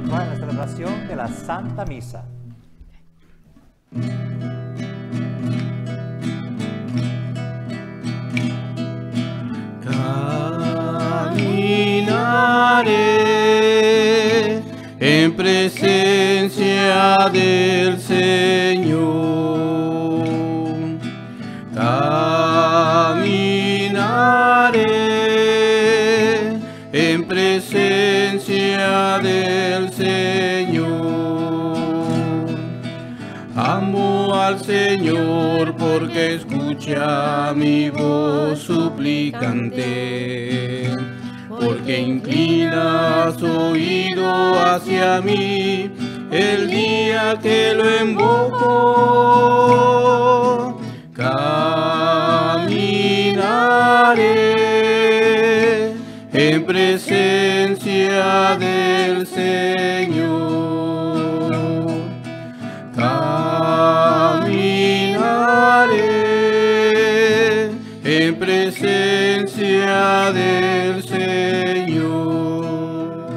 entrar en la celebración de la Santa Misa. Caminaré en presencia del Señor. Caminaré en presencia del Señor. Amo al Señor porque escucha mi voz suplicante, porque inclina su oído hacia mí el día que lo invoco. Caminaré en presencia del Señor. Caminaré en presencia del Señor.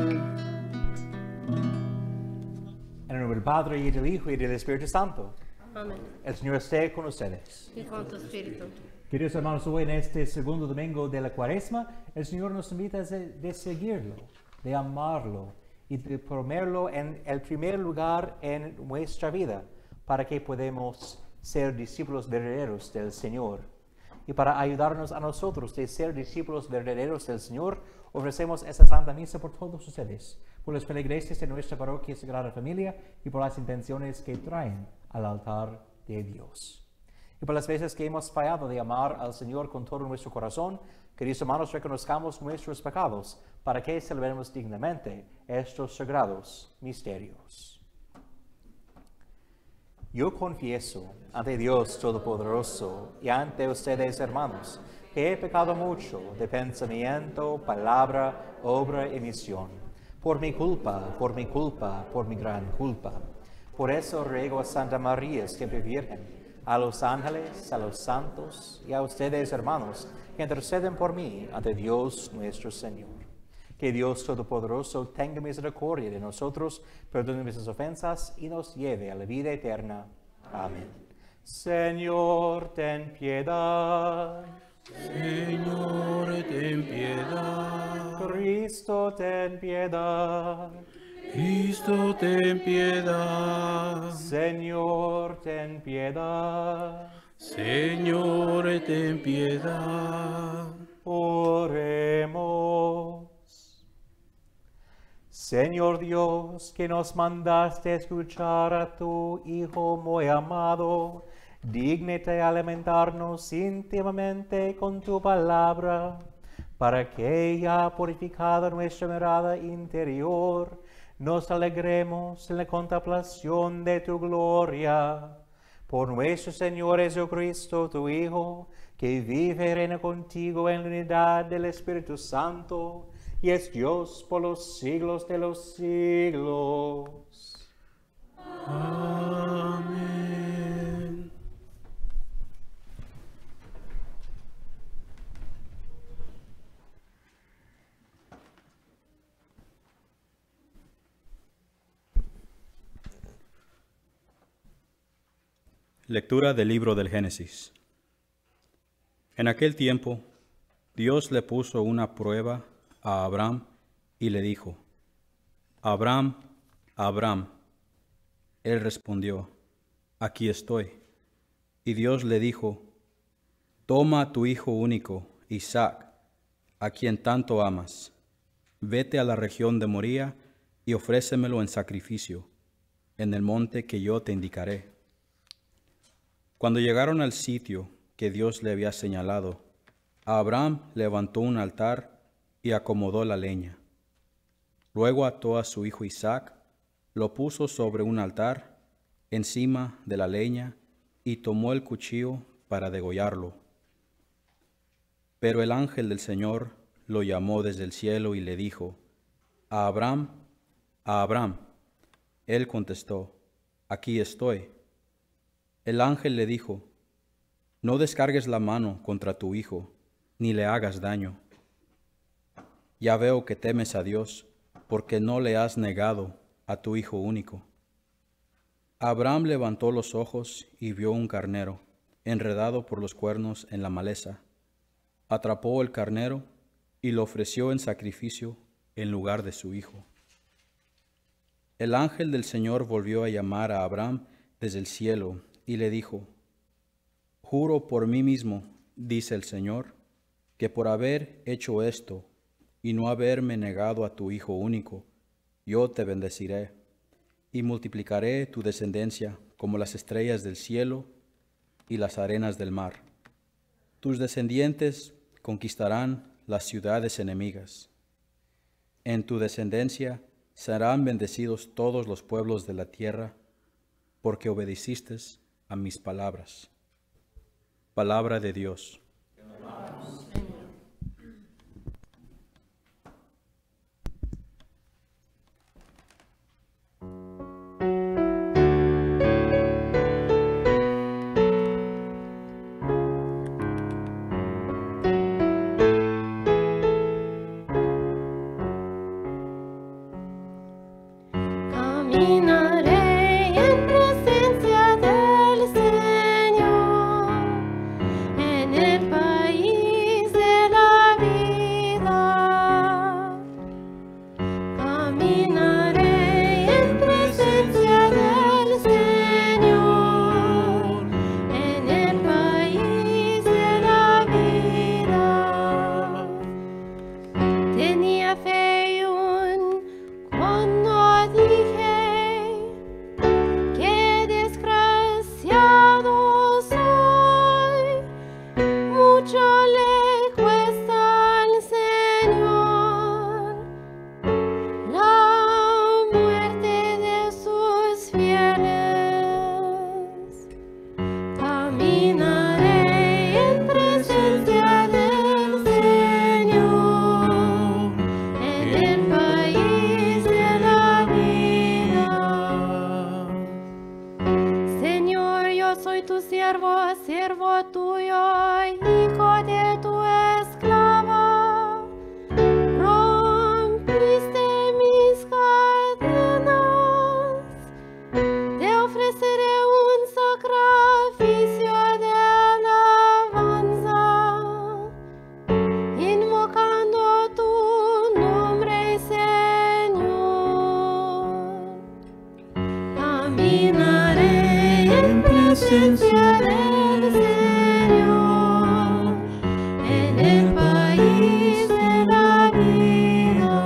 En el nombre del Padre, y del Hijo, y del Espíritu Santo. Amén. El Señor esté con ustedes. Y con tu espíritu. Queridos hermanos, hoy en este segundo domingo de la Cuaresma, el Señor nos invita de seguirlo, de amarlo y de ponerlo en el primer lugar en nuestra vida para que podamos ser discípulos verdaderos del Señor. Y para ayudarnos a nosotros de ser discípulos verdaderos del Señor, ofrecemos esta Santa Misa por todos ustedes, por las feligreses de nuestra parroquia Sagrada Familia y por las intenciones que traen al altar de Dios. Y por las veces que hemos fallado de amar al Señor con todo nuestro corazón, queridos hermanos, reconozcamos nuestros pecados para que celebremos dignamente estos sagrados misterios. Yo confieso ante Dios Todopoderoso y ante ustedes, hermanos, que he pecado mucho de pensamiento, palabra, obra y misión. Por mi culpa, por mi gran culpa. Por eso ruego a Santa María, siempre Virgen, a los ángeles, a los santos y a ustedes, hermanos, que interceden por mí ante Dios nuestro Señor. Que Dios Todopoderoso tenga misericordia de nosotros, perdone nuestras ofensas y nos lleve a la vida eterna. Amén. Señor, ten piedad. Señor, ten piedad. Cristo, ten piedad. Cristo, ten piedad. Señor, ten piedad. Señor, ten piedad. Oremos. Señor Dios, que nos mandaste escuchar a tu Hijo muy amado, dígnate alimentarnos íntimamente con tu palabra, para que ya purificada nuestra mirada interior, nos alegremos en la contemplación de tu gloria. Por nuestro Señor Jesucristo, tu Hijo, que vive y reina contigo en la unidad del Espíritu Santo, y es Dios por los siglos de los siglos. Amén. Lectura del libro del Génesis. En aquel tiempo, Dios le puso una prueba a Abraham y le dijo: Abraham, Abraham. Él respondió: Aquí estoy. Y Dios le dijo: Toma a tu hijo único, Isaac, a quien tanto amas. Vete a la región de Moría y ofrécemelo en sacrificio, en el monte que yo te indicaré. Cuando llegaron al sitio que Dios le había señalado, Abraham levantó un altar y acomodó la leña. Luego ató a su hijo Isaac, lo puso sobre un altar encima de la leña y tomó el cuchillo para degollarlo. Pero el ángel del Señor lo llamó desde el cielo y le dijo: Abraham, Abraham. Él contestó: Aquí estoy. El ángel le dijo: No descargues la mano contra tu hijo, ni le hagas daño. Ya veo que temes a Dios, porque no le has negado a tu hijo único. Abraham levantó los ojos y vio un carnero, enredado por los cuernos en la maleza. Atrapó el carnero y lo ofreció en sacrificio en lugar de su hijo. El ángel del Señor volvió a llamar a Abraham desde el cielo y le dijo: Juro por mí mismo, dice el Señor, que por haber hecho esto y no haberme negado a tu hijo único, yo te bendeciré y multiplicaré tu descendencia como las estrellas del cielo y las arenas del mar. Tus descendientes conquistarán las ciudades enemigas. En tu descendencia serán bendecidos todos los pueblos de la tierra, porque obedeciste a mis palabras. Palabra de Dios. Caminaré en presencia del Señor, en el país de la vida. Caminaré en presencia del Señor, en el país de la vida. Tenía fe aún cuando dije: qué desgraciado soy. Mucho le cuesta al Señor la muerte de sus fieles. Caminaré en presencia del Señor, en el país de la vida. Señor, yo soy tu siervo, siervo tuyo, hijo de tu esclava. Rompiste mis cadenas, te ofreceré un sacrificio de alabanza, invocando tu nombre, Señor. Caminaré en presencia del Señor, en el país de la vida.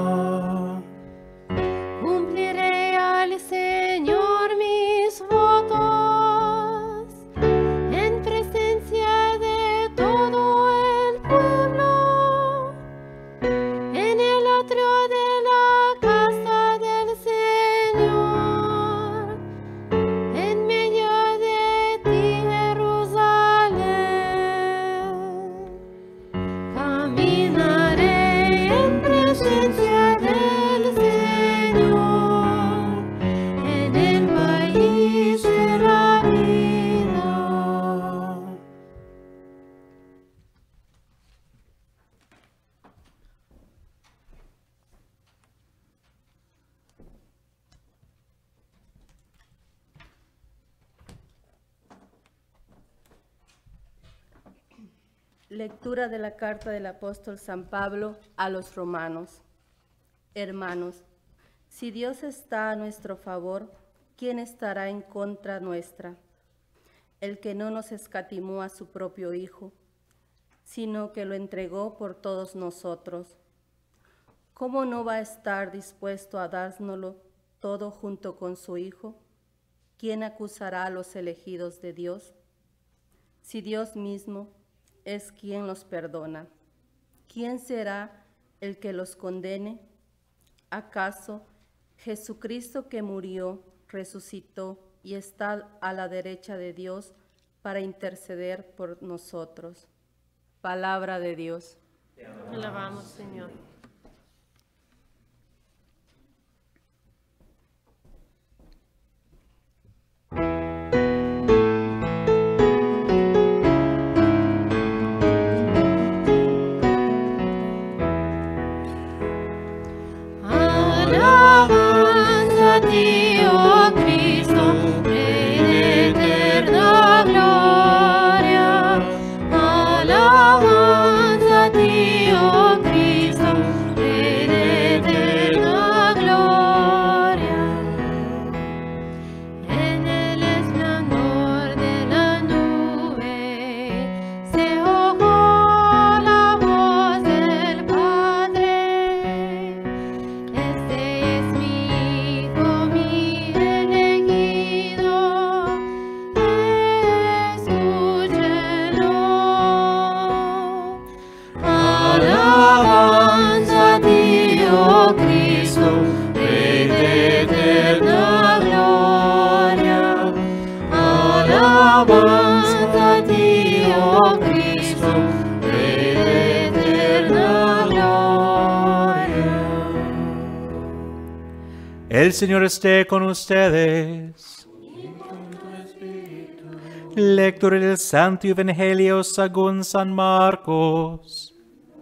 Cumpliré al Señor mis votos en presencia de todo el pueblo, en el atrio de la casa del Señor, en medio de ti, Jerusalén. Caminaré en presencia del Señor, en el país de la vida. Lectura de la carta del apóstol San Pablo a los romanos. Hermanos, si Dios está a nuestro favor, ¿quién estará en contra nuestra? El que no nos escatimó a su propio Hijo, sino que lo entregó por todos nosotros. ¿Cómo no va a estar dispuesto a dárnoslo todo junto con su Hijo? ¿Quién acusará a los elegidos de Dios? Si Dios mismo es quien los perdona, ¿quién será el que los condene? ¿Acaso Jesucristo, que murió, resucitó y está a la derecha de Dios para interceder por nosotros? Palabra de Dios. Te alabamos, Señor. Alabanza El Señor esté con ustedes. Lectura del Santo Evangelio según San Marcos.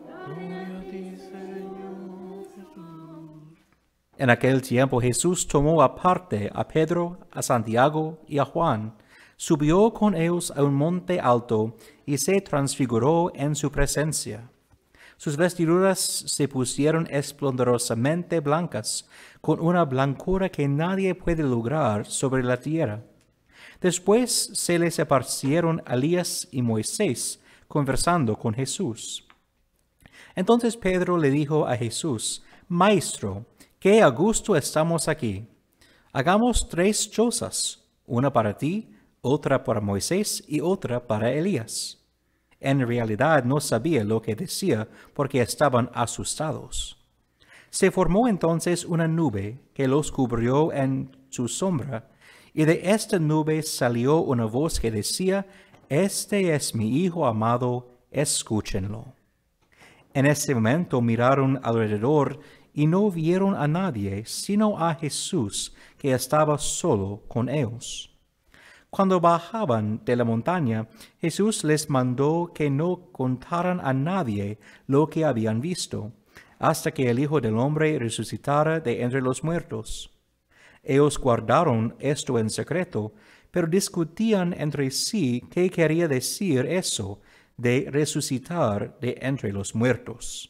En aquel tiempo Jesús tomó aparte a Pedro, a Santiago y a Juan, subió con ellos a un monte alto y se transfiguró en su presencia. Sus vestiduras se pusieron esplendorosamente blancas, con una blancura que nadie puede lograr sobre la tierra. Después se les aparecieron Elías y Moisés, conversando con Jesús. Entonces Pedro le dijo a Jesús: Maestro, qué a gusto estamos aquí. Hagamos 3 chozas, una para ti, otra para Moisés y otra para Elías. En realidad no sabía lo que decía porque estaban asustados. Se formó entonces una nube que los cubrió en su sombra, y de esta nube salió una voz que decía: Este es mi Hijo amado, escúchenlo. En ese momento miraron alrededor y no vieron a nadie, sino a Jesús, que estaba solo con ellos. Cuando bajaban de la montaña, Jesús les mandó que no contaran a nadie lo que habían visto, hasta que el Hijo del Hombre resucitara de entre los muertos. Ellos guardaron esto en secreto, pero discutían entre sí qué quería decir eso de resucitar de entre los muertos.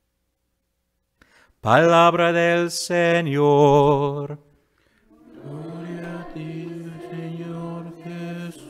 Palabra del Señor. Gloria a ti, Señor Jesús.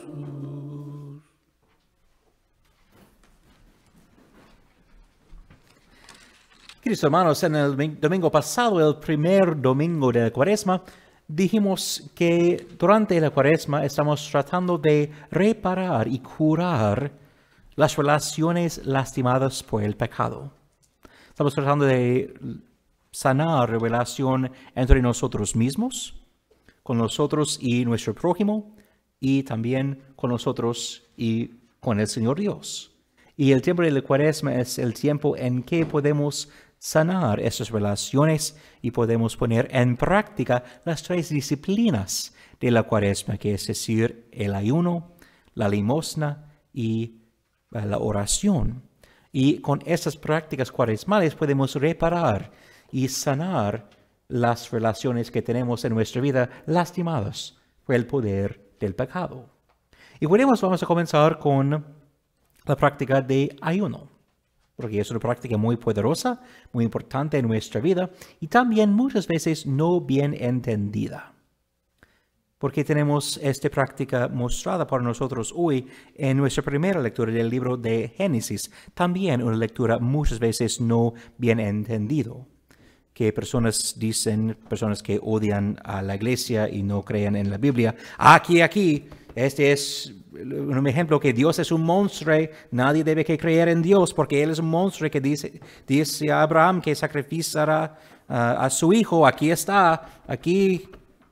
Queridos hermanos, en el domingo pasado, el primer domingo de la Cuaresma, dijimos que durante la Cuaresma estamos tratando de reparar y curar las relaciones lastimadas por el pecado. Estamos tratando de sanar la relación entre nosotros mismos, con nosotros y nuestro prójimo, y también con nosotros y con el Señor Dios. Y el tiempo de la Cuaresma es el tiempo en que podemos sanar esas relaciones y podemos poner en práctica las 3 disciplinas de la Cuaresma, que es decir, el ayuno, la limosna y la oración. Y con estas prácticas cuaresmales podemos reparar y sanar las relaciones que tenemos en nuestra vida lastimadas por el poder del pecado. Y vamos a comenzar con la práctica de ayuno, porque es una práctica muy poderosa, muy importante en nuestra vida y también muchas veces no bien entendida. Porque tenemos esta práctica mostrada por nosotros hoy en nuestra primera lectura del libro de Génesis, también una lectura muchas veces no bien entendido. Que personas dicen, personas que odian a la iglesia y no creen en la Biblia, aquí, este es un ejemplo que Dios es un monstruo, nadie debe que creer en Dios porque Él es un monstruo que dice a Abraham que sacrificará a su hijo, aquí está, aquí.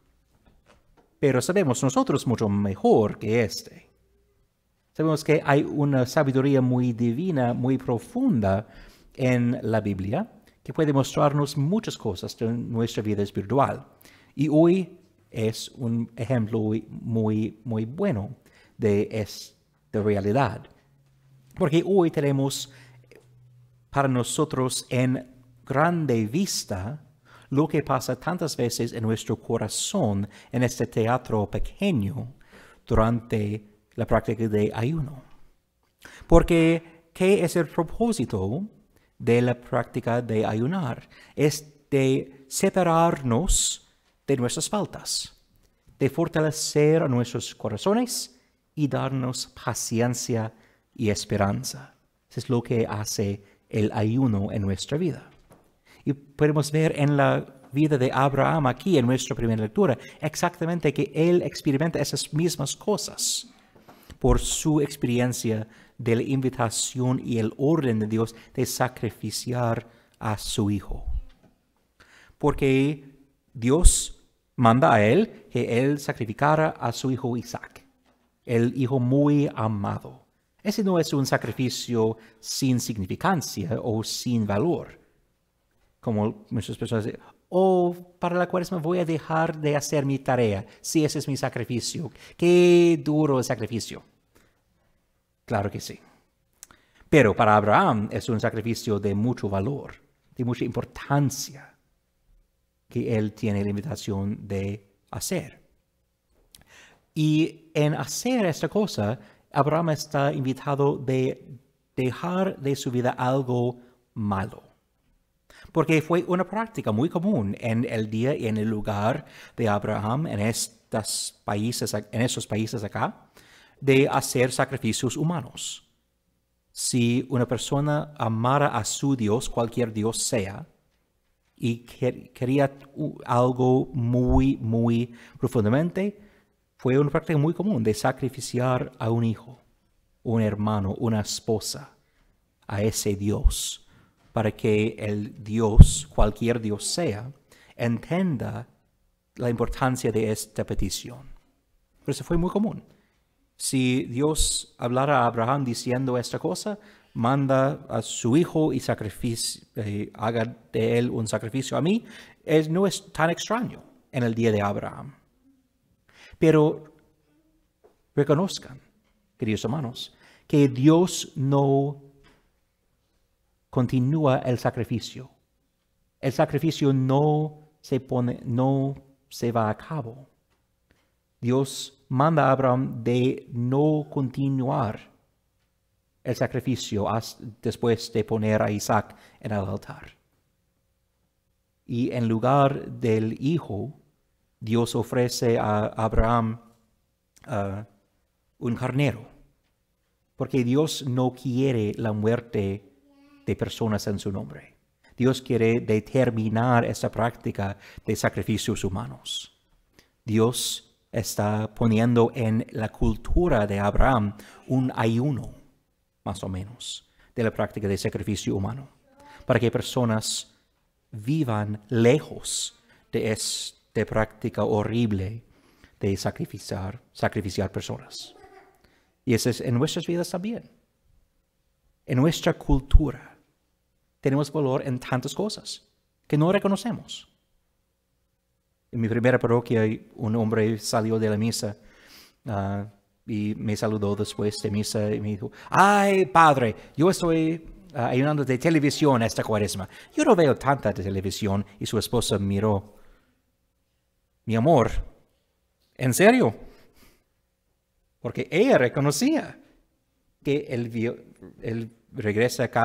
Pero sabemos nosotros mucho mejor que este. Sabemos que hay una sabiduría muy divina, muy profunda en la Biblia, que puede mostrarnos muchas cosas de nuestra vida espiritual. Y hoy es un ejemplo muy bueno de esta realidad. Porque hoy tenemos para nosotros en grande vista lo que pasa tantas veces en nuestro corazón, en este teatro pequeño, durante la práctica de ayuno. Porque, ¿qué es el propósito de la práctica de ayunar? Es de separarnos de nuestras faltas, de fortalecer a nuestros corazones y darnos paciencia y esperanza. Eso es lo que hace el ayuno en nuestra vida. Y podemos ver en la vida de Abraham aquí, en nuestra primera lectura, exactamente que él experimenta esas mismas cosas por su experiencia de la invitación y el orden de Dios de sacrificar a su hijo. Porque Dios manda a él que él sacrificara a su hijo Isaac, el hijo muy amado. Ese no es un sacrificio sin significancia o sin valor. Como muchas personas dicen, O para la cuaresma voy a dejar de hacer mi tarea, si ese es mi sacrificio. Qué duro el sacrificio. Claro que sí. Pero para Abraham es un sacrificio de mucho valor, de mucha importancia, que él tiene la invitación de hacer. Y en hacer esta cosa, Abraham está invitado de dejar de su vida algo malo. Porque fue una práctica muy común en el día y en el lugar de Abraham, en esos países acá, de hacer sacrificios humanos. Si una persona amara a su Dios, cualquier Dios sea, y quería algo muy, muy profundamente, fue una práctica muy común de sacrificar a un hijo, un hermano, una esposa, a ese Dios, para que el Dios, cualquier Dios sea, entienda la importancia de esta petición. Pero eso fue muy común. Si Dios hablara a Abraham diciendo esta cosa, manda a su hijo y haga de él un sacrificio a mí, no es tan extraño en el día de Abraham. Pero reconozcan, queridos hermanos, que Dios no continúa el sacrificio. El sacrificio no se va a cabo. Dios manda a Abraham de no continuar el sacrificio después de poner a Isaac en el altar. Y en lugar del hijo, Dios ofrece a Abraham un carnero, porque Dios no quiere la muerte de personas en su nombre. Dios quiere determinar esta práctica de sacrificios humanos. Dios está poniendo en la cultura de Abraham un ayuno, más o menos, de la práctica de sacrificio humano, para que personas vivan lejos de esta práctica horrible de sacrificar personas. Y eso es en nuestras vidas también. En nuestra cultura tenemos valor en tantas cosas que no reconocemos. En mi primera parroquia, un hombre salió de la misa y me saludó después de misa y me dijo: "Ay, padre, yo estoy ayunando de televisión esta cuaresma. Yo no veo tanta de televisión". Y su esposa miró: "Mi amor, ¿en serio?". Porque ella reconocía que él regresa a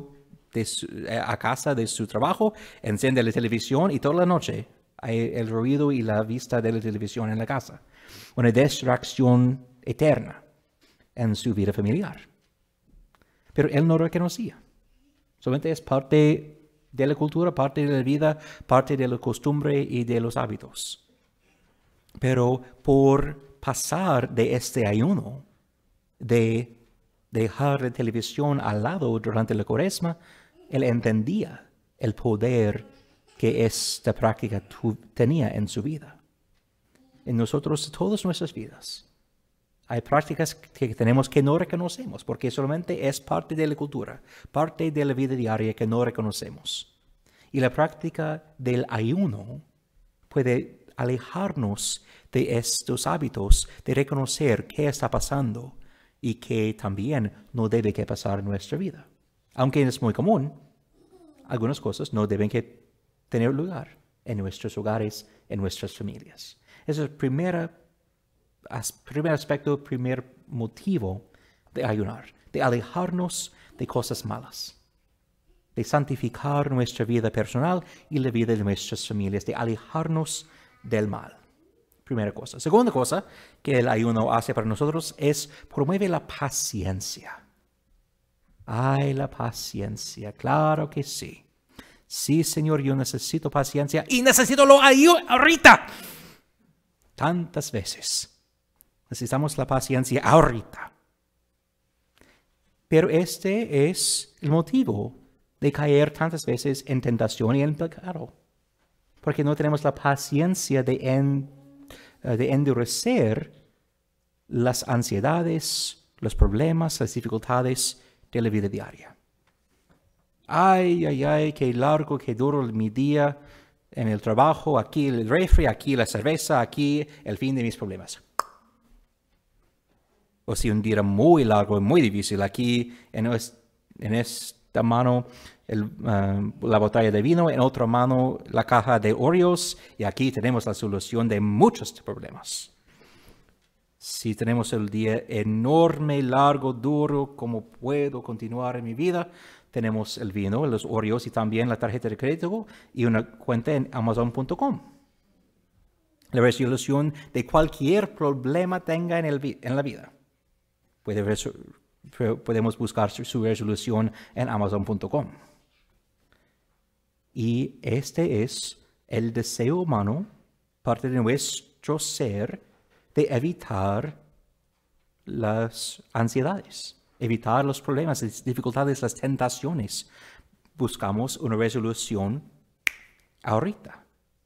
casa de su trabajo, enciende la televisión y toda la noche hay el ruido y la vista de la televisión en la casa. Una distracción eterna en su vida familiar. Pero él no reconocía. Solamente es parte de la cultura, parte de la vida, parte de la costumbre y de los hábitos. Pero por pasar de este ayuno, de dejar la televisión al lado durante la cuaresma, él entendía el poder que esta práctica tenía en su vida. En nosotros, todas nuestras vidas, hay prácticas que tenemos que no reconocemos, porque solamente es parte de la cultura, parte de la vida diaria que no reconocemos. Y la práctica del ayuno puede alejarnos de estos hábitos, de reconocer qué está pasando y que también no debe que pasar en nuestra vida. Aunque es muy común, algunas cosas no deben que tener lugar en nuestros hogares, en nuestras familias. Ese es el primer aspecto, primer motivo de ayunar, de alejarnos de cosas malas, de santificar nuestra vida personal y la vida de nuestras familias, de alejarnos del mal. Primera cosa. Segunda cosa que el ayuno hace para nosotros es promueve la paciencia. Ay, la paciencia, claro que sí. Sí, Señor, yo necesito paciencia y necesito ahorita. Tantas veces necesitamos la paciencia ahorita. Pero este es el motivo de caer tantas veces en tentación y en pecado. Porque no tenemos la paciencia de endurecer las ansiedades, los problemas, las dificultades de la vida diaria. Ay, qué largo, qué duro mi día. en el trabajo, aquí el refri, aquí la cerveza, aquí el fin de mis problemas. O si un día muy largo y muy difícil, aquí en esta mano la botella de vino, en otra mano la caja de Oreos, y aquí tenemos la solución de muchos problemas. Si tenemos el día enorme, largo, duro, ¿cómo puedo continuar en mi vida? Tenemos el vino, los Oreos y también la tarjeta de crédito y una cuenta en Amazon.com. La resolución de cualquier problema tenga en la vida. Podemos buscar su resolución en Amazon.com. Y este es el deseo humano, parte de nuestro ser, de evitar las ansiedades, evitar los problemas, las dificultades, las tentaciones. Buscamos una resolución ahorita.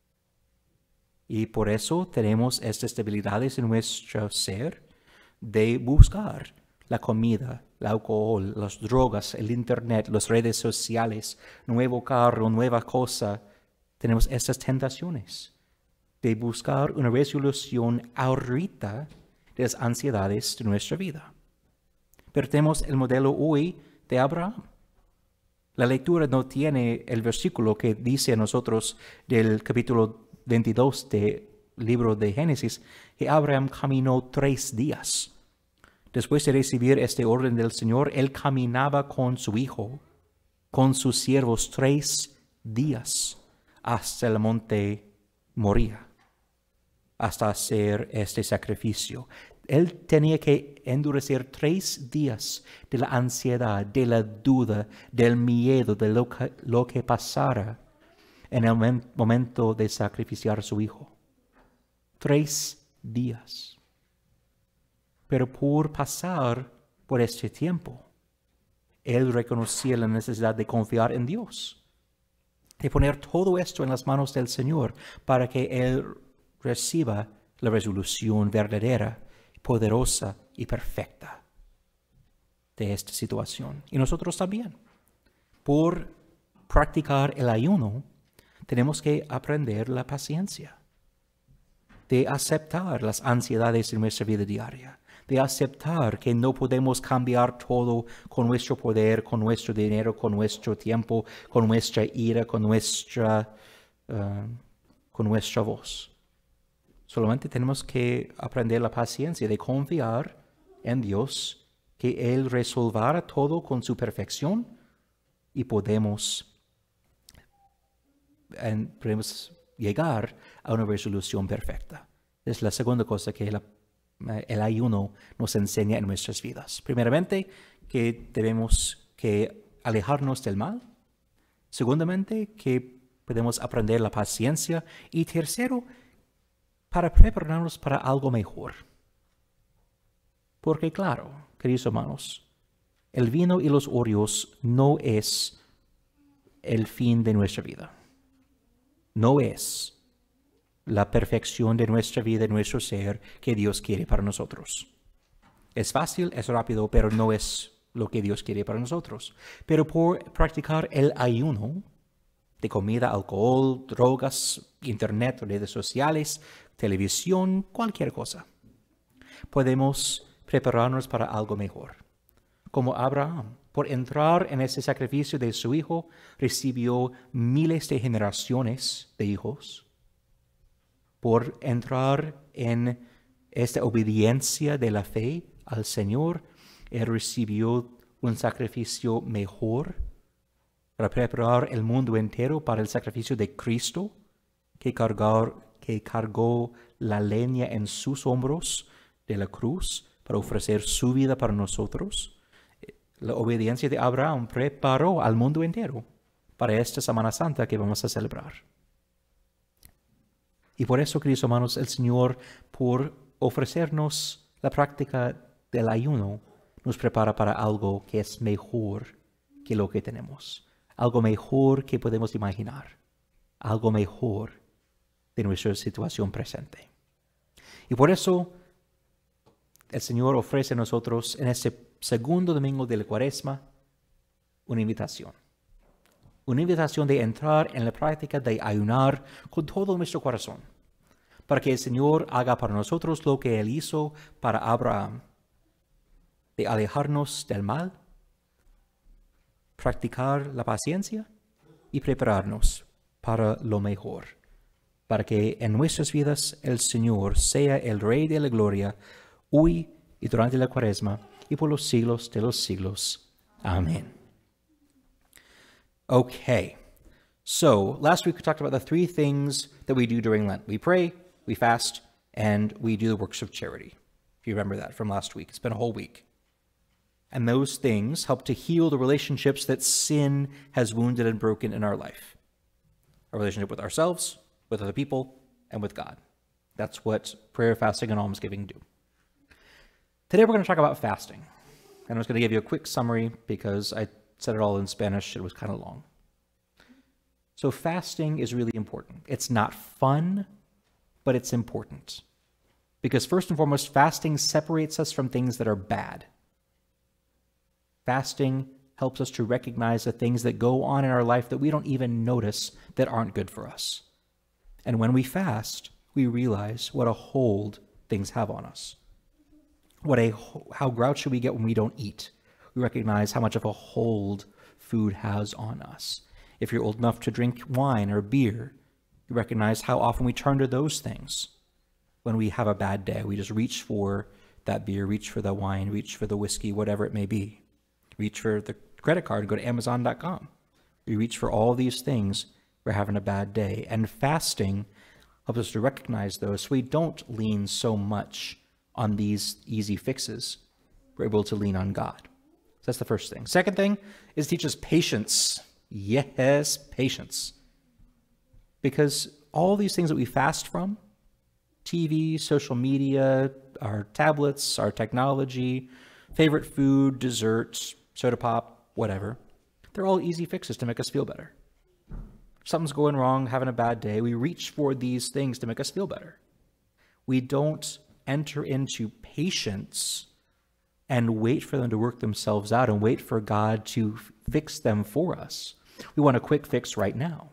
Y por eso tenemos estas debilidades en nuestro ser de buscar la comida, el alcohol, las drogas, el internet, las redes sociales, nuevo carro, nueva cosa. Tenemos estas tentaciones de buscar una resolución ahorita de las ansiedades de nuestra vida. Pero tenemos el modelo hoy de Abraham. La lectura no tiene el versículo que dice a nosotros del capítulo 22 del libro de Génesis, que Abraham caminó 3 días. Después de recibir este orden del Señor, él caminaba con su hijo, con sus siervos 3 días hasta el monte Moría, hasta hacer este sacrificio. Él tenía que endurecer 3 días de la ansiedad, de la duda, del miedo, de lo que pasara en el momento de sacrificiar a su hijo. 3 días. Pero por pasar por este tiempo, él reconocía la necesidad de confiar en Dios, de poner todo esto en las manos del Señor para que él reciba la resolución verdadera, poderosa y perfecta de esta situación. Y nosotros también, por practicar el ayuno, tenemos que aprender la paciencia, de aceptar las ansiedades de nuestra vida diaria, de aceptar que no podemos cambiar todo con nuestro poder, con nuestro dinero, con nuestro tiempo, con nuestra ira, con nuestra voz. Solamente tenemos que aprender la paciencia de confiar en Dios, que Él resolverá todo con su perfección y podemos llegar a una resolución perfecta. Es la segunda cosa que el ayuno nos enseña en nuestras vidas. Primeramente, que debemos que alejarnos del mal. Segundamente, que podemos aprender la paciencia. Y tercero, para prepararnos para algo mejor. Porque claro, queridos hermanos, el vino y los Oreos no es el fin de nuestra vida. No es la perfección de nuestra vida, de nuestro ser, que Dios quiere para nosotros. Es fácil, es rápido, pero no es lo que Dios quiere para nosotros. Pero por practicar el ayuno de comida, alcohol, drogas, internet, redes sociales, televisión, cualquier cosa, podemos prepararnos para algo mejor. Como Abraham, por entrar en ese sacrificio de su hijo, recibió miles de generaciones de hijos. Por entrar en esta obediencia de la fe al Señor, él recibió un sacrificio mejor para preparar el mundo entero para el sacrificio de Cristo, que cargó la leña en sus hombros de la cruz para ofrecer su vida para nosotros. La obediencia de Abraham preparó al mundo entero para esta Semana Santa que vamos a celebrar. Y por eso, queridos hermanos, el Señor, por ofrecernos la práctica del ayuno, nos prepara para algo que es mejor que lo que tenemos. Algo mejor que podemos imaginar. Algo mejor de nuestra situación presente. Y por eso, el Señor ofrece a nosotros en este segundo domingo de la Cuaresma una invitación. una invitación de entrar en la práctica de ayunar con todo nuestro corazón, para que el Señor haga para nosotros lo que Él hizo para Abraham, de alejarnos del mal, practicar la paciencia y prepararnos para lo mejor, para que en nuestras vidas el Señor sea el Rey de la gloria, hoy y durante la Cuaresma y por los siglos de los siglos. Amén. Okay, so last week we talked about the three things that we do during Lent. We pray, we fast, and we do the works of charity. If you remember that from last week, it's been a whole week. And those things help to heal the relationships that sin has wounded and broken in our life. Our relationship with ourselves, with other people, and with God. That's what prayer, fasting, and almsgiving do. Today we're going to talk about fasting. And I'm just going to give you a quick summary because I said it all in Spanish. It was kind of long. So fasting is really important. It's not fun, but it's important. Because first and foremost, fasting separates us from things that are bad. Fasting helps us to recognize the things that go on in our life that we don't even notice that aren't good for us. And when we fast, we realize what a hold things have on us. How grouchy we get when we don't eat. We recognize how much of a hold food has on us. If you're old enough to drink wine or beer, you recognize how often we turn to those things. When we have a bad day, we just reach for that beer, reach for the wine, reach for the whiskey, whatever it may be. Reach for the credit card, go to Amazon.com. We reach for all these things. We're having a bad day. And fasting helps us to recognize those so we don't lean so much on these easy fixes. We're able to lean on God. So that's the first thing. Second thing is teach us patience. Yes, patience. Because all these things that we fast from, TV, social media, our tablets, our technology, favorite food, desserts, soda pop, whatever, they're all easy fixes to make us feel better. Something's going wrong, having a bad day, we reach for these things to make us feel better. We don't enter into patience and wait for them to work themselves out and wait for God to fix them for us. We want a quick fix right now.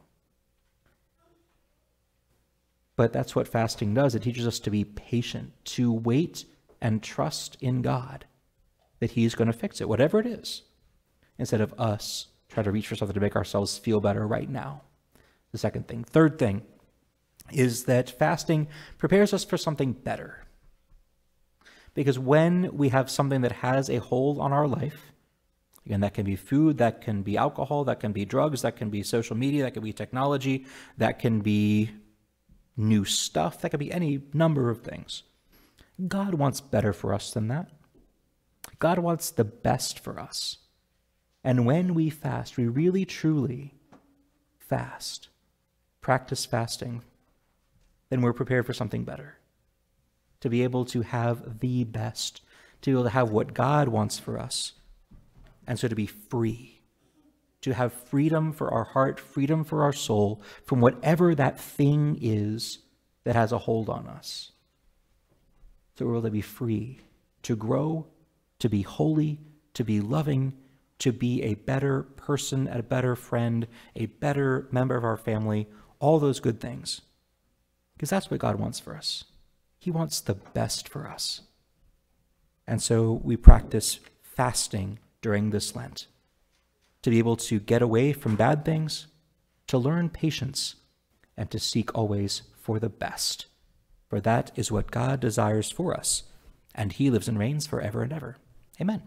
But that's what fasting does. It teaches us to be patient, to wait and trust in God that He's going to fix it, whatever it is, instead of us trying to reach for something to make ourselves feel better right now. The second thing. Third thing is that fasting prepares us for something better. Because when we have something that has a hold on our life, again, that can be food, that can be alcohol, that can be drugs, that can be social media, that can be technology, that can be new stuff, that can be any number of things. God wants better for us than that. God wants the best for us. And when we fast, we really, truly fast, practice fasting, then we're prepared for something better. To be able to have the best, to be able to have what God wants for us, and so to be free, to have freedom for our heart, freedom for our soul, from whatever that thing is that has a hold on us. So we're able to be free, to grow, to be holy, to be loving, to be a better person, a better friend, a better member of our family, all those good things. Because that's what God wants for us. He wants the best for us. And so we practice fasting during this Lent, to be able to get away from bad things, to learn patience, and to seek always for the best. For that is what God desires for us, and He lives and reigns forever and ever. Amen.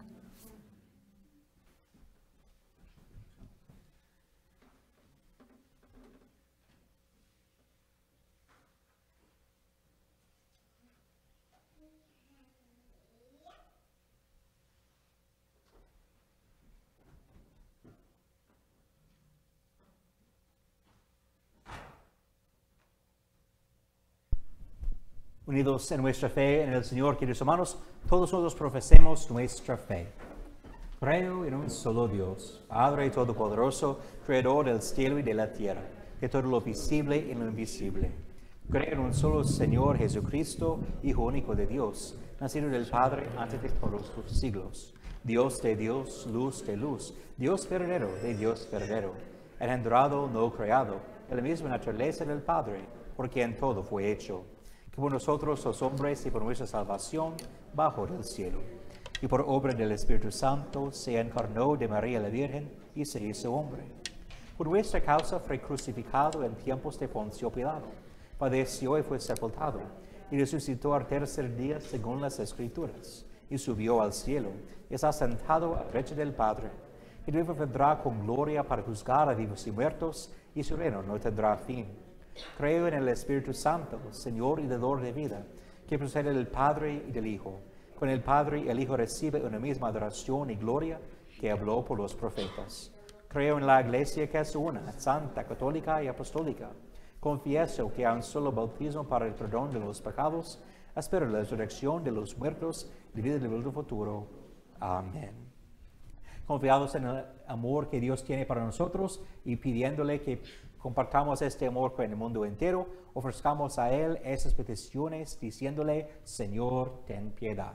Unidos en nuestra fe en el Señor, queridos hermanos, todos nosotros profesemos nuestra fe. Creo en un solo Dios, Padre Todopoderoso, Creador del cielo y de la tierra, de todo lo visible y lo invisible. Creo en un solo Señor Jesucristo, Hijo único de Dios, nacido del Padre antes de todos los siglos. Dios de Dios, luz de luz, Dios verdadero de Dios verdadero, engendrado, no creado, en la misma naturaleza del Padre, por quien todo fue hecho, que por nosotros los hombres y por nuestra salvación bajó del cielo, y por obra del Espíritu Santo se encarnó de María la Virgen y se hizo hombre. Por nuestra causa fue crucificado en tiempos de Poncio Pilato, padeció y fue sepultado, y resucitó al tercer día según las Escrituras, y subió al cielo, y está sentado a la derecha del Padre, y luego vendrá con gloria para juzgar a vivos y muertos, y su reino no tendrá fin. Creo en el Espíritu Santo, Señor y dador de vida, que procede del Padre y del Hijo. Con el Padre y el Hijo recibe una misma adoración y gloria que habló por los profetas. Creo en la Iglesia que es una, santa, católica y apostólica. Confieso que hay un solo bautismo para el perdón de los pecados. Espero la resurrección de los muertos y la vida del mundo futuro. Amén. Confiados en el amor que Dios tiene para nosotros y pidiéndole que compartamos este amor con el mundo entero, ofrezcamos a Él esas peticiones diciéndole: Señor, ten piedad.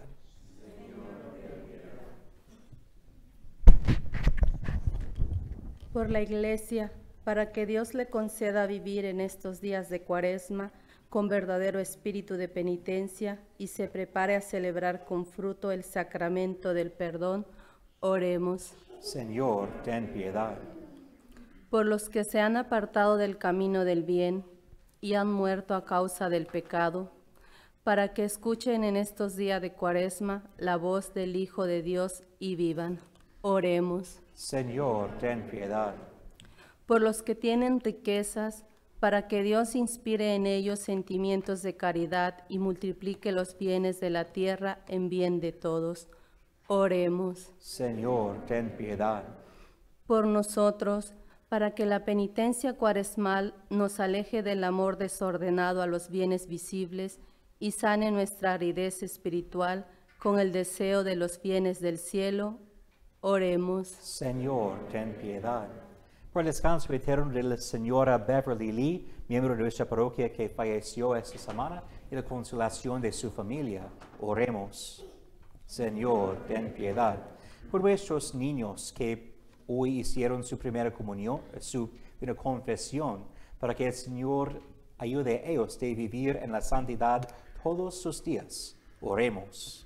Por la Iglesia, para que Dios le conceda vivir en estos días de Cuaresma con verdadero espíritu de penitencia y se prepare a celebrar con fruto el sacramento del perdón, oremos. Señor, ten piedad. Por los que se han apartado del camino del bien y han muerto a causa del pecado, para que escuchen en estos días de Cuaresma la voz del Hijo de Dios y vivan. Oremos. Señor, ten piedad. Por los que tienen riquezas, para que Dios inspire en ellos sentimientos de caridad y multiplique los bienes de la tierra en bien de todos. Oremos. Señor, ten piedad. Por nosotros, para que la penitencia cuaresmal nos aleje del amor desordenado a los bienes visibles y sane nuestra aridez espiritual con el deseo de los bienes del cielo. Oremos. Señor, ten piedad. Por el descanso eterno de la señora Beverly Lee, miembro de nuestra parroquia que falleció esta semana, y la consolación de su familia, oremos. Señor, ten piedad. Por nuestros niños que hoy hicieron su primera comunión, su confesión, para que el Señor ayude a ellos de vivir en la santidad todos sus días, oremos.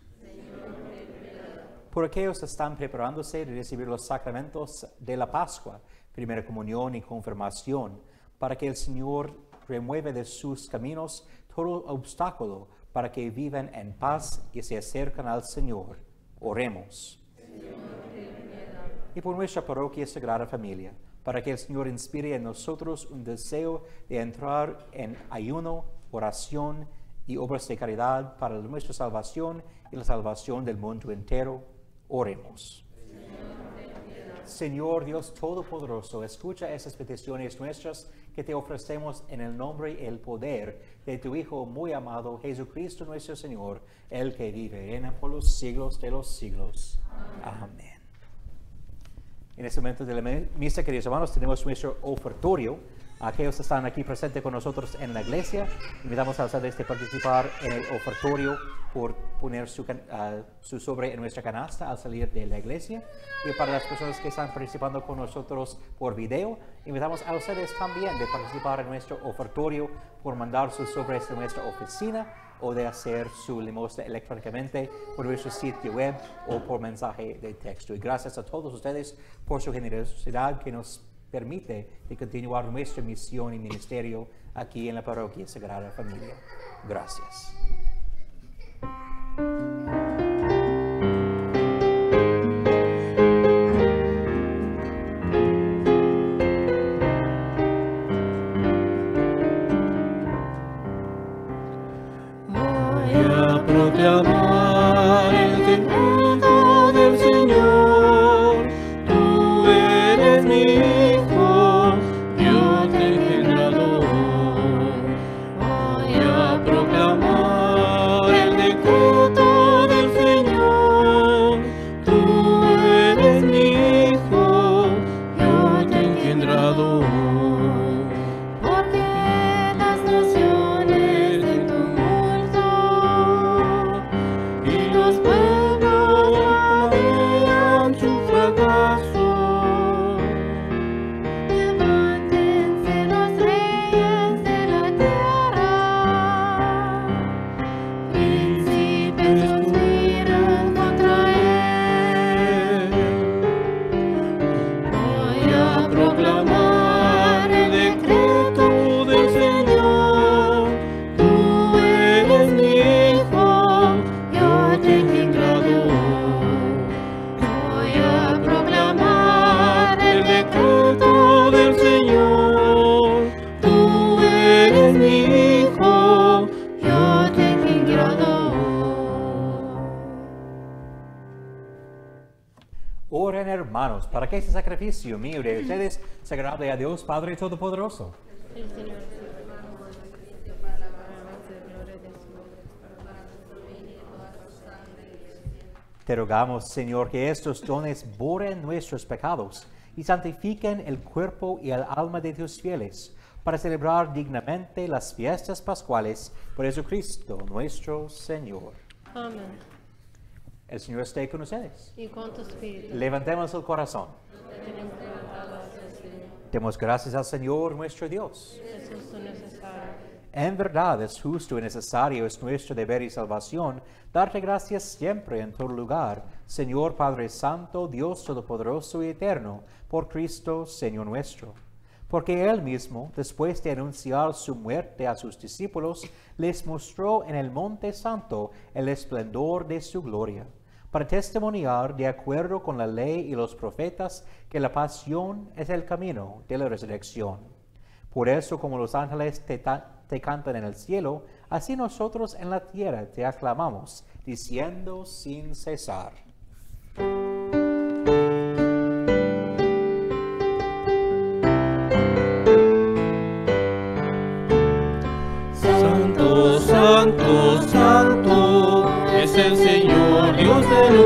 Por aquellos que están preparándose de recibir los sacramentos de la Pascua, primera comunión y confirmación, para que el Señor remueva de sus caminos todo obstáculo para que vivan en paz y se acerquen al Señor. Oremos. Y por nuestra parroquia Sagrada Familia, para que el Señor inspire en nosotros un deseo de entrar en ayuno, oración y obras de caridad para nuestra salvación y la salvación del mundo entero. Oremos. Señor Dios Todopoderoso, escucha esas peticiones nuestras que te ofrecemos en el nombre y el poder de tu Hijo muy amado, Jesucristo nuestro Señor, el que vive y reina por los siglos de los siglos. Amén. En este momento de la misa, queridos hermanos, tenemos nuestro ofertorio. Aquellos que están aquí presentes con nosotros en la iglesia, invitamos a ustedes a participar en el ofertorio por poner su sobre en nuestra canasta al salir de la iglesia. Y para las personas que están participando con nosotros por video, invitamos a ustedes también de participar en nuestro ofertorio por mandar sus sobres de nuestra oficina o de hacer su limosna electrónicamente por nuestro sitio web o por mensaje de texto. Y gracias a todos ustedes por su generosidad que nos permite de continuar nuestra misión y ministerio aquí en la Parroquia Sagrada Familia. Gracias. Voy a proclamar el decreto del Señor. Tú eres mi Hijo, yo te he engendrado. Voy a proclamar el decreto del Señor. Tú eres mi Hijo, yo te he engendrado. Porque las naciones en tumulto Y los pueblos hermanos, para que este sacrificio mío de ustedes se agrade a Dios Padre Todopoderoso. Te rogamos, Señor, que estos dones borren nuestros pecados y santifiquen el cuerpo y el alma de tus fieles, para celebrar dignamente las fiestas pascuales por Jesucristo nuestro Señor. Amén. El Señor esté con ustedes. Y con tu espíritu. Levantemos el corazón. Tenemos levantado hacia el Señor. Demos gracias al Señor nuestro Dios. Es justo y necesario. En verdad es justo y necesario, es nuestro deber y salvación, darte gracias siempre en todo lugar, Señor Padre Santo, Dios Todopoderoso y Eterno, por Cristo, Señor nuestro. Porque Él mismo, después de anunciar su muerte a sus discípulos, les mostró en el Monte Santo el esplendor de su gloria, para testimoniar, de acuerdo con la ley y los profetas, que la pasión es el camino de la resurrección. Por eso, como los ángeles te cantan en el cielo, así nosotros en la tierra te aclamamos, diciendo sin cesar. Santo, santo, santo, es el Señor Dios del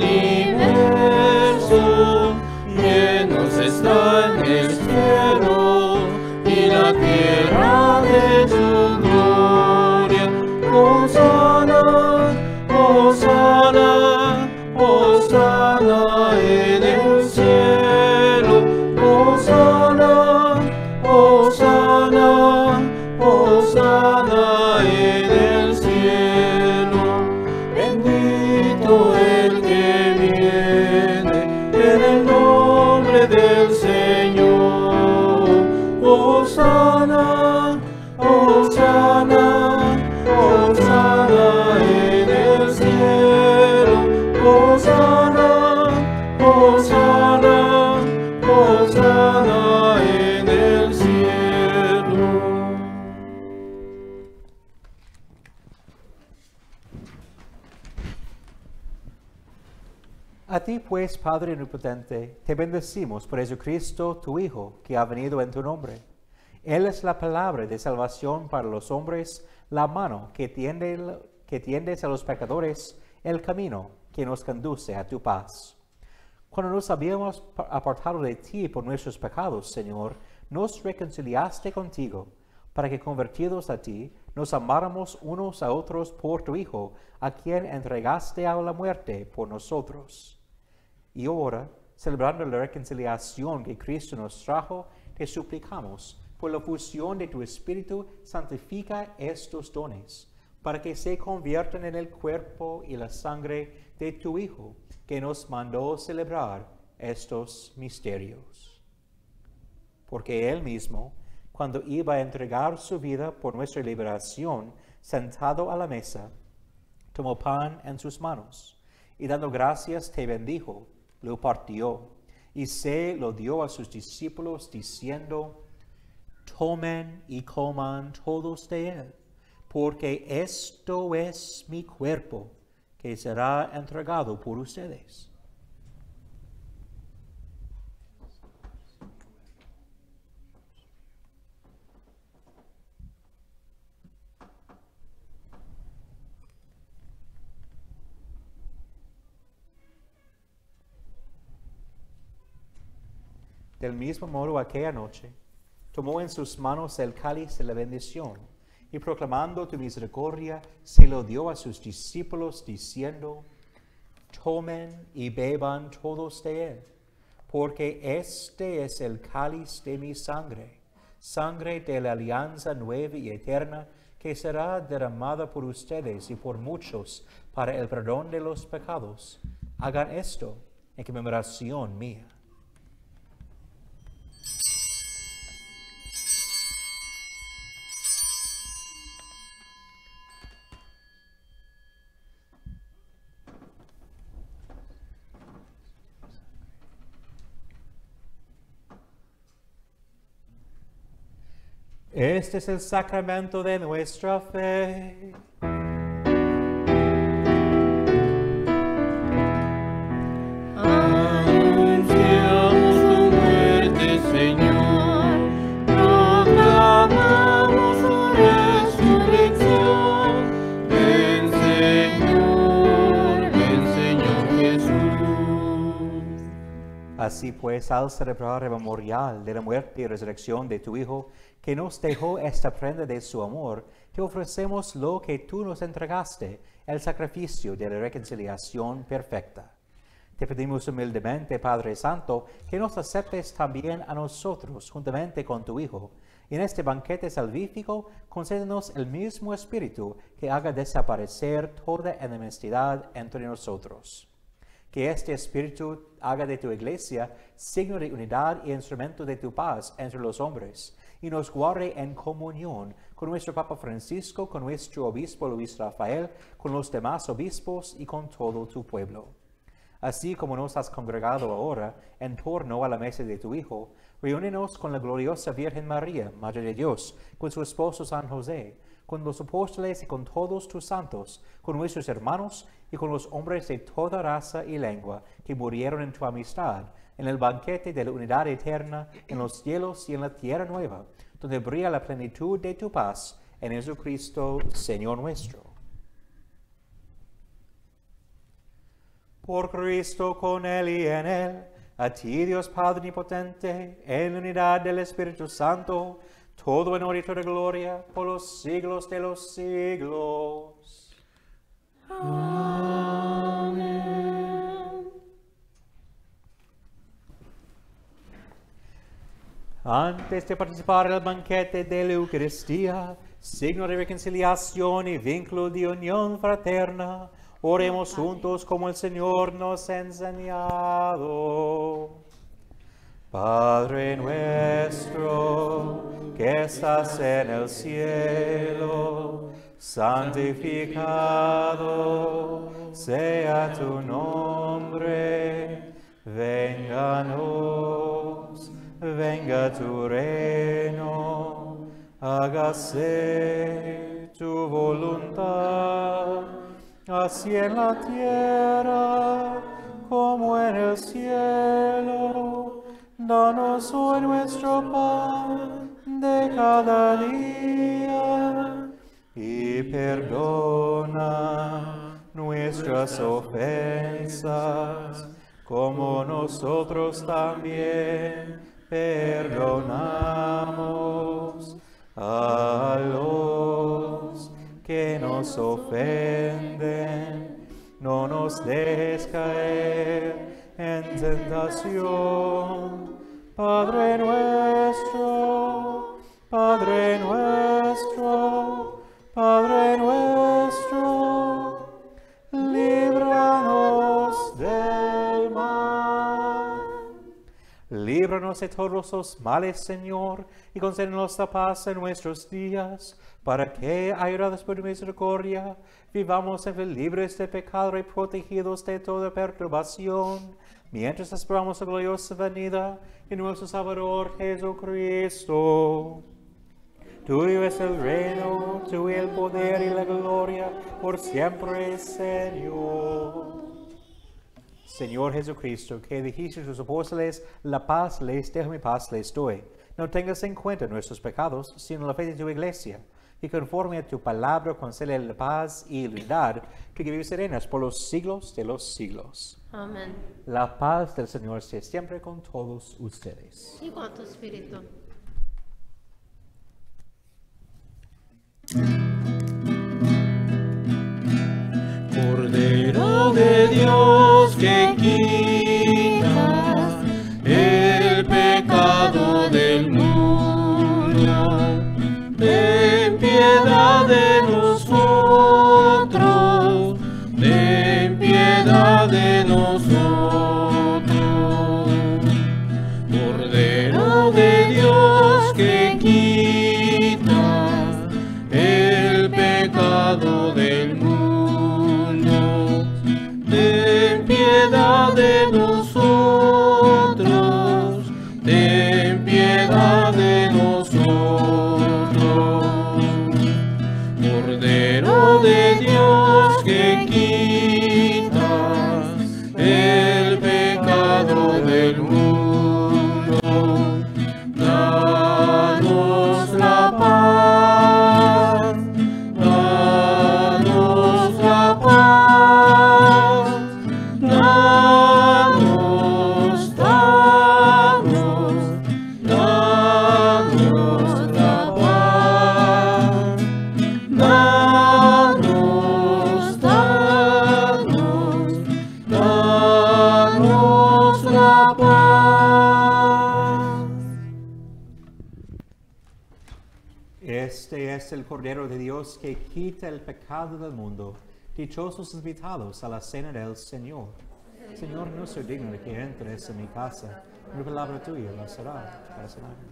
universo. Llenos está en el cielo y la tierra de su gloria. Hosana, hosana, hosana en el cielo. Hosana, hosana, hosana en el cielo. Bendito el que viene en el nombre del Señor. Hosana, hosana, hosana en el cielo. Hosana, hosana, hosana en el cielo. A ti, pues, Padre omnipotente, te bendecimos por Jesucristo, tu Hijo, que ha venido en tu nombre. Él es la palabra de salvación para los hombres, la mano que tiendes a los pecadores, el camino que nos conduce a tu paz. Cuando nos habíamos apartado de ti por nuestros pecados, Señor, nos reconciliaste contigo, para que convertidos a ti, nos amáramos unos a otros por tu Hijo, a quien entregaste a la muerte por nosotros. Y ahora, celebrando la reconciliación que Cristo nos trajo, te suplicamos, por la fusión de tu Espíritu, santifica estos dones, para que se conviertan en el cuerpo y la sangre de tu Hijo, que nos mandó celebrar estos misterios. Porque Él mismo, cuando iba a entregar su vida por nuestra liberación, sentado a la mesa, tomó pan en sus manos, y dando gracias te bendijo, lo partió, y se lo dio a sus discípulos, diciendo: tomen y coman todos de él, porque esto es mi cuerpo, que será entregado por ustedes. Del mismo modo, aquella noche, tomó en sus manos el cáliz de la bendición, y proclamando tu misericordia, se lo dio a sus discípulos, diciendo: tomen y beban todos de él, porque este es el cáliz de mi sangre, sangre de la alianza nueva y eterna, que será derramada por ustedes y por muchos para el perdón de los pecados. Hagan esto en conmemoración mía. Este es el sacramento de nuestra fe. Anunciemos Así pues, al celebrar el memorial de la muerte y resurrección de tu Hijo, que nos dejó esta prenda de su amor, te ofrecemos lo que tú nos entregaste, el sacrificio de la reconciliación perfecta. Te pedimos humildemente, Padre Santo, que nos aceptes también a nosotros, juntamente con tu Hijo. Y en este banquete salvífico, concédenos el mismo Espíritu que haga desaparecer toda enemistad entre nosotros. Que este Espíritu haga de tu Iglesia signo de unidad y instrumento de tu paz entre los hombres, y nos guarde en comunión con nuestro Papa Francisco, con nuestro Obispo Luis Rafael, con los demás obispos y con todo tu pueblo. Así como nos has congregado ahora en torno a la mesa de tu Hijo, reúnenos con la gloriosa Virgen María, Madre de Dios, con su esposo San José, con los apóstoles y con todos tus santos, con nuestros hermanos y con los hombres de toda raza y lengua que murieron en tu amistad, en el banquete de la unidad eterna, en los cielos y en la tierra nueva, donde brilla la plenitud de tu paz, en Jesucristo, Señor nuestro. Por Cristo, con Él y en Él, a ti, Dios Padre Omnipotente, en la unidad del Espíritu Santo, todo honor y toda gloria por los siglos de los siglos. Amén. Antes de participar en el banquete de la Eucaristía, signo de reconciliación y vínculo de unión fraterna, oremos juntos como el Señor nos ha enseñado. Padre nuestro, que estás en el cielo, santificado sea tu nombre. Venga tu reino, hágase tu voluntad, así en la tierra como en el cielo. Danos hoy nuestro pan de cada día y perdona nuestras ofensas, como nosotros también perdonamos a los que nos ofenden. No nos dejes caer en tentación. Padre nuestro, Padre nuestro, Padre nuestro, líbranos del mal. Líbranos de todos los males, Señor, y concédenos la paz en nuestros días, para que, ayudados por tu misericordia, vivamos siempre libres de pecado y protegidos de toda perturbación, mientras esperamos la gloriosa venida de nuestro Salvador Jesucristo. Tuyo es el reino, tuyo el poder y la gloria, por siempre, Señor. Señor Jesucristo, que dijiste a tus apóstoles, la paz les dejo, mi paz les doy. No tengas en cuenta nuestros pecados, sino la fe de tu Iglesia, y conforme a tu palabra concede la paz y la unidad, que vives serenas por los siglos de los siglos. Amén. La paz del Señor esté siempre con todos ustedes. Y con tu espíritu. Cordero de Dios, que quitas el pecado del mundo, ten piedad de nosotros, ten piedad de nosotros. Cordero de Dios, que quitas el pecado del mundo, ten piedad de nosotros, ten piedad de nosotros. Cordero de Dios, que quitas el pecado del mundo, danos la paz, danos la paz, danos Este es el Cordero de Dios que quita el pecado del mundo. Dichosos invitados a la cena del Señor. Señor, no soy digno de que entres en mi casa. Una palabra tuya bastará para sanarme.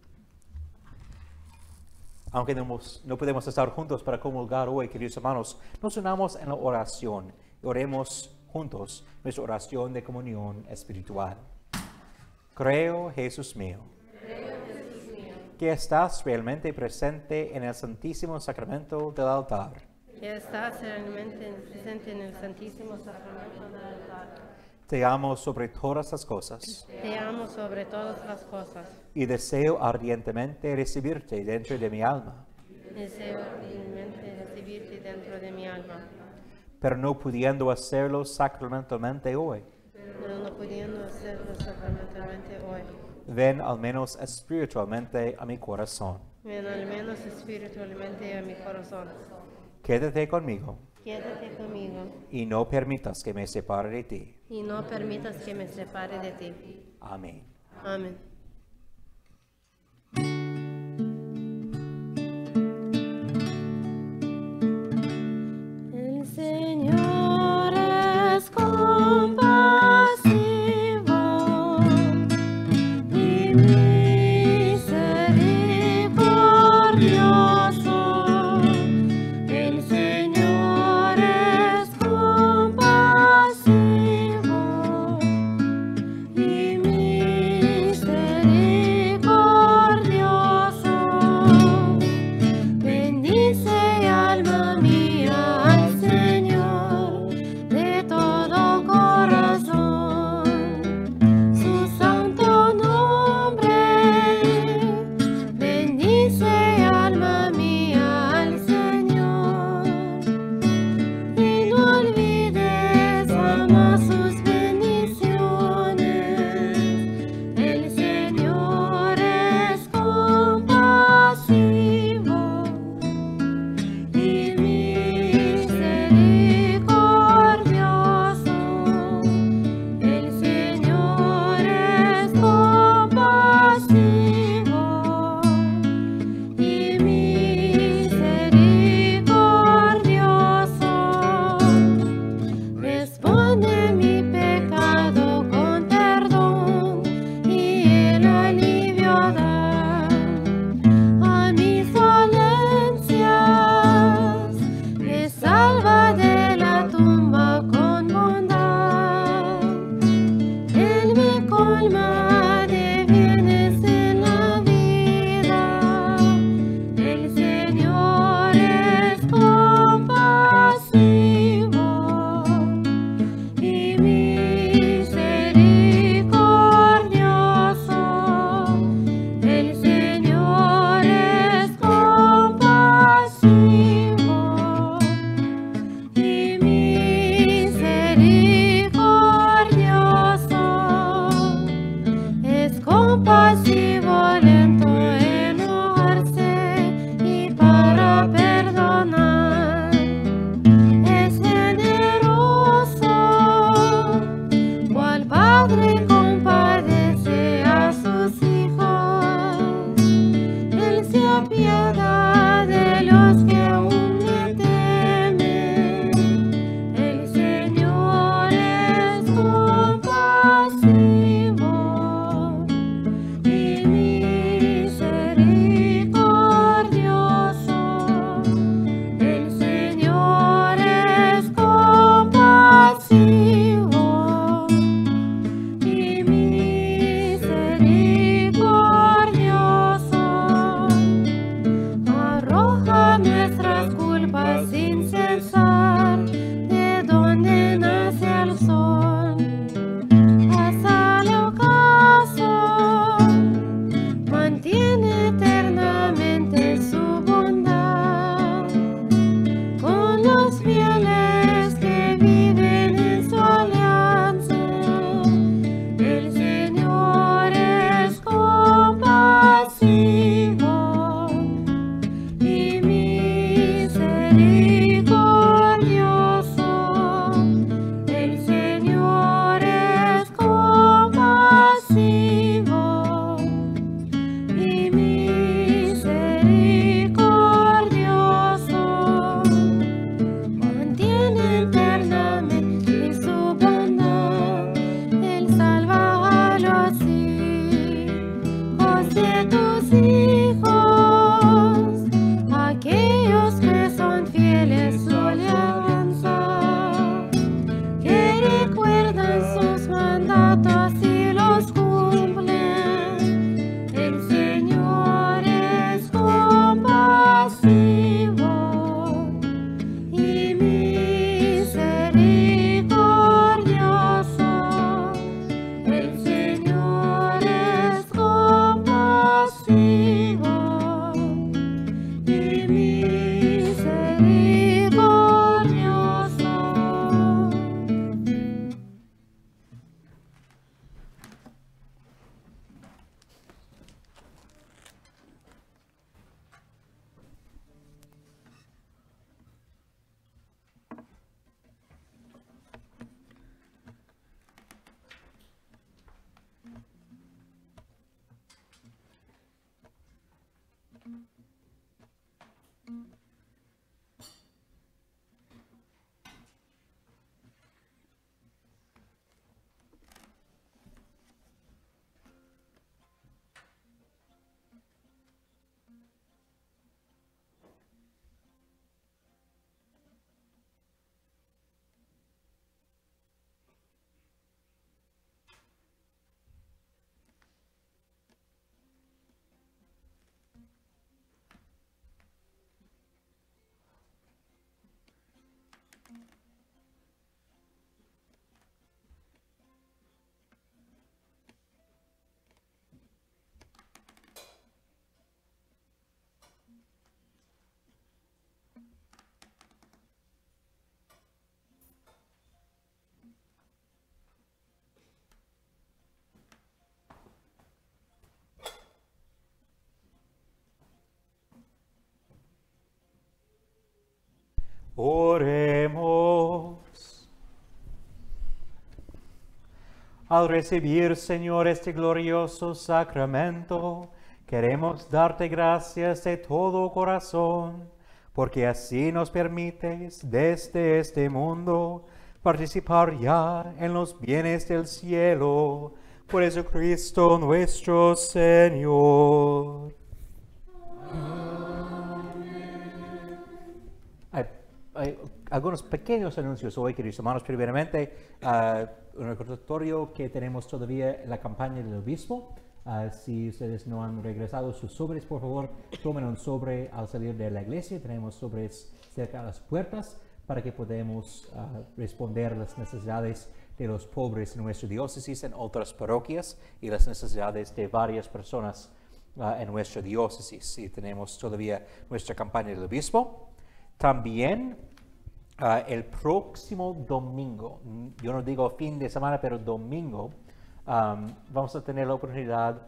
Aunque no podemos estar juntos para comulgar hoy, queridos hermanos, nos unamos en la oración y oremos juntos nuestra oración de comunión espiritual. Creo, Jesús mío, que estás realmente presente en el Santísimo Sacramento del altar. Que estás realmente presente en el Santísimo Sacramento del altar. Te amo sobre todas las cosas Te amo sobre todas las cosas. y deseo ardientemente recibirte dentro de mi alma, Deseo ardientemente recibirte dentro de mi alma, pero no pudiendo hacerlo sacramentalmente hoy. pero no pudiendo hacerlo sacramentalmente hoy. Ven al menos espiritualmente a mi corazón. Ven al menos espiritualmente a mi corazón. Quédate conmigo Quédate conmigo y no permitas que me separe de ti. y no permitas que me separe de ti. Amén. Amén. El Señor es compasivo y misericordioso. El Señor es compasivo y misericordioso. Bendice, alma mía, al Señor de todo corazón, su santo nombre. Bendice, alma mía, al Señor y no olvides jamás sus bendiciones. El Señor es compasivo y misericordioso. El Señor es compasivo y misericordioso. Responde mi pecado con perdón y el alivio da a mis dolencias. Me salva de la tumba con bondad. Él me colma de bienes en la vida. El Señor es compasivo y misericordioso. El Señor es compasivo y misericordioso. Es compasivo, lento en enojarse y para perdonar. Es generoso, cual padre compadece a sus hijos. Él se apiada de los que aún le temen. El Señor es compasivo y misericordioso. El Señor es compasivo y misericordioso. Oremos. Al recibir, Señor, este glorioso sacramento, queremos darte gracias de todo corazón, porque así nos permites desde este mundo participar ya en los bienes del cielo. Por Jesucristo nuestro Señor. Hay algunos pequeños anuncios hoy, queridos hermanos. Primeramente, un recordatorio que tenemos todavía la campaña del obispo. Si ustedes no han regresado sus sobres, por favor, tomen un sobre al salir de la iglesia. Tenemos sobres cerca de las puertas para que podamos responder a las necesidades de los pobres en nuestra diócesis, en otras parroquias y las necesidades de varias personas en nuestra diócesis. Y tenemos todavía nuestra campaña del obispo. También el próximo domingo, yo no digo fin de semana, pero domingo, vamos a tener la oportunidad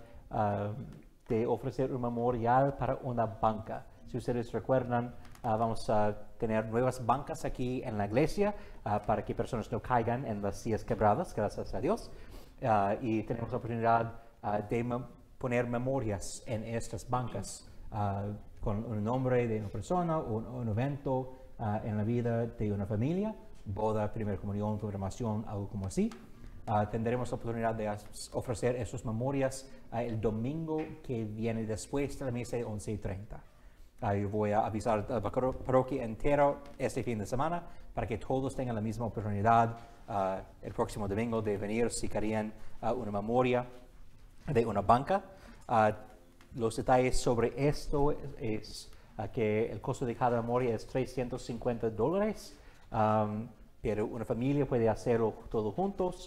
de ofrecer un memorial para una banca. Si ustedes recuerdan, vamos a tener nuevas bancas aquí en la iglesia para que personas no caigan en las sillas quebradas, gracias a Dios. Y tenemos la oportunidad de poner memorias en estas bancas con un nombre de una persona, un evento en la vida de una familia, boda, primera comunión, confirmación, algo como así. Tendremos la oportunidad de ofrecer esas memorias el domingo que viene después de la misa de 11:30. Yo voy a avisar a la parroquia entera este fin de semana para que todos tengan la misma oportunidad el próximo domingo de venir si querían una memoria de una banca. Los detalles sobre esto es que el costo de cada memoria es $350, pero una familia puede hacerlo todos juntos.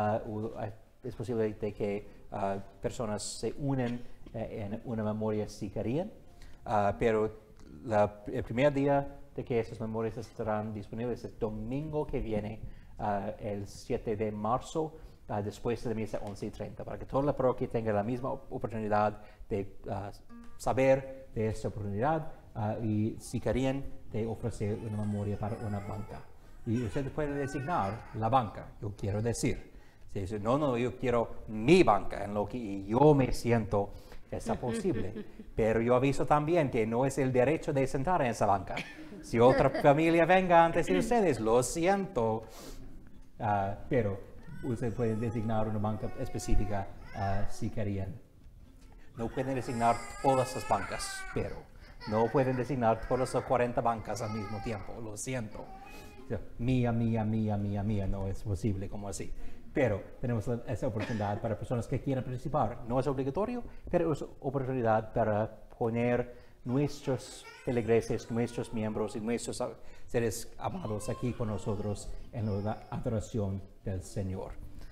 Es posible de que personas se unen en una memoria si querían, pero el primer día de que esas memorias estarán disponibles es el domingo que viene, el 7 de marzo, después de la misa 11:30, para que toda la parroquia tenga la misma oportunidad de saber de esta oportunidad y si querían de ofrecer una memoria para una banca. Y usted puede designar la banca, yo quiero decir. Si dice, no, yo quiero mi banca en lo que yo me siento, está posible. Pero yo aviso también que no es el derecho de sentar en esa banca. Si otra familia venga antes de ustedes, lo siento. Pero usted puede designar una banca específica si querían. No pueden designar todas las bancas, pero no pueden designar todas las 40 bancas al mismo tiempo, lo siento. Mía, no es posible como así. Pero tenemos esa oportunidad para personas que quieran participar. No es obligatorio, pero es oportunidad para poner nuestros feligreses, nuestros miembros y nuestros seres amados aquí con nosotros en la adoración del Señor.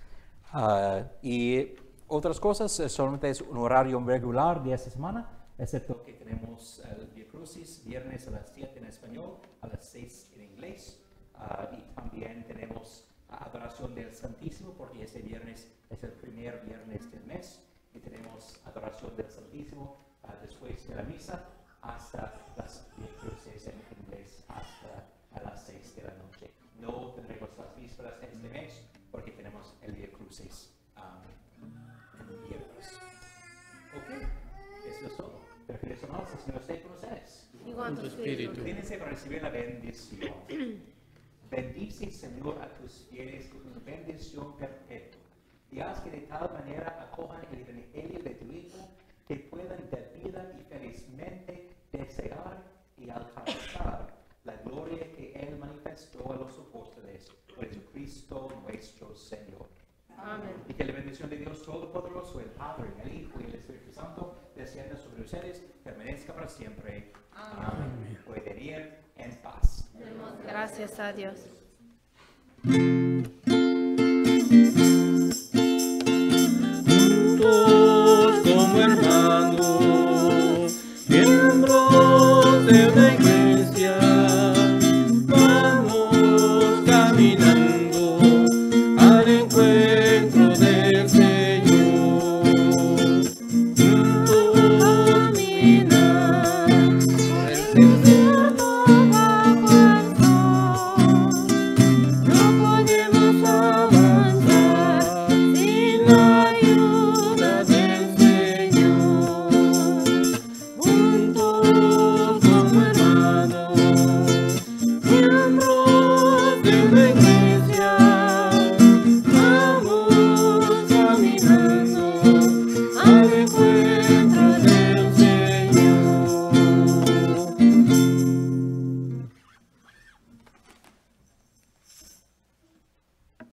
Y otras cosas, solamente es un horario regular de esta semana, excepto que tenemos el Via Crucis, viernes a las 7 en español, a las 6 en inglés. Y también tenemos adoración del Santísimo, porque este viernes es el primer viernes del mes. Y tenemos adoración del Santísimo después de la misa hasta las Via Crucis en inglés, hasta a las 6 de la noche. No tendremos las vísperas este mes, porque tenemos el Via Crucis el viernes. Ok, eso es todo. Pero queridos hermanos, Señor esté con ustedes. Y con tu espíritu. Inclínense para recibir la bendición. Bendice, Señor, a tus fieles con una bendición perpetua. Y haz que de tal manera acojan el evangelio de tu Hijo que puedan de vida y felizmente desear y alcanzar la gloria que Él manifestó a los apóstoles por Jesucristo nuestro Señor. Amén. Y que la bendición de Dios Todopoderoso, el Padre, el Hijo y el Espíritu Santo, descienda sobre ustedes, permanezca para siempre. Amén. Pueden ir en paz. Gracias a Dios.